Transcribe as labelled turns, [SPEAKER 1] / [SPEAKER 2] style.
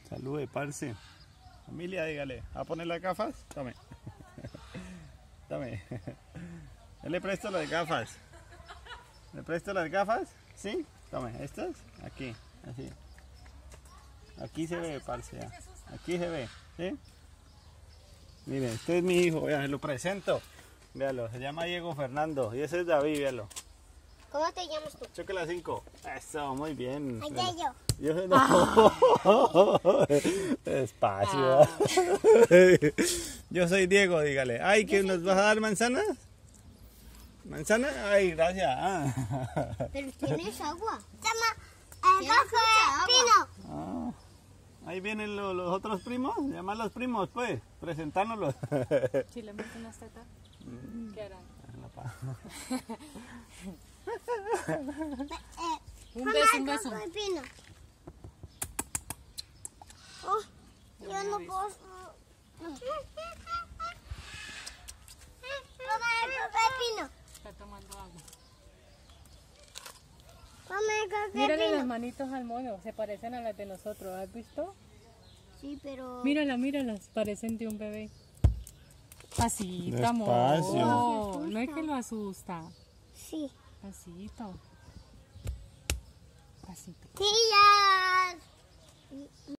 [SPEAKER 1] Salude, parce. Familia, dígale. ¿Va a poner las gafas? Tome. Tome. Yo le presto las gafas. ¿Le presto las gafas? ¿Sí? Tome, estas. Aquí, así. Aquí se ve, parce. Aquí se ve. ¿Sí? Miren, este es mi hijo. Vean, se lo presento. Véalo, se llama Diego Fernando. Y ese es David, véalo.
[SPEAKER 2] ¿Cómo te llamas tú?
[SPEAKER 1] Choque las 5. Eso, muy bien.
[SPEAKER 2] Allá yo.
[SPEAKER 1] Yo no. Despacio. Yo soy Diego, dígale. Ay, ¿que nos vas a dar manzanas? ¿Manzana? Ay, gracias.
[SPEAKER 2] Pero tienes agua. Llama el bajo pino.
[SPEAKER 1] Ah, ahí vienen los otros primos. Llama a los primos, pues. Presentárnoslos.
[SPEAKER 3] Si le meto unas tetas, ¿qué harán? Un beso, un beso.
[SPEAKER 2] Pino. Oh, yo no puedo. Toma el pepino.
[SPEAKER 3] Está tomando agua.
[SPEAKER 2] Toma el
[SPEAKER 3] Mírale las
[SPEAKER 2] pepino.
[SPEAKER 3] manitos al mono, se parecen a las de nosotros, ¿has visto?
[SPEAKER 2] Sí, pero.
[SPEAKER 3] Míralas, parecen de un bebé. Pasito, amor.
[SPEAKER 1] Despacio.
[SPEAKER 3] No es que lo asusta.
[SPEAKER 2] Sí.
[SPEAKER 3] Pasito. Pasito.
[SPEAKER 2] Tías.